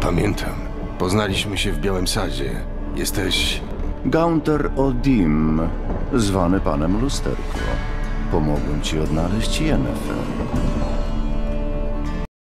Pamiętam. Poznaliśmy się w Białym Sadzie. Jesteś... Gaunter O'Dimm, zwany panem Lusterko. Pomogłem ci odnaleźć Yennefer.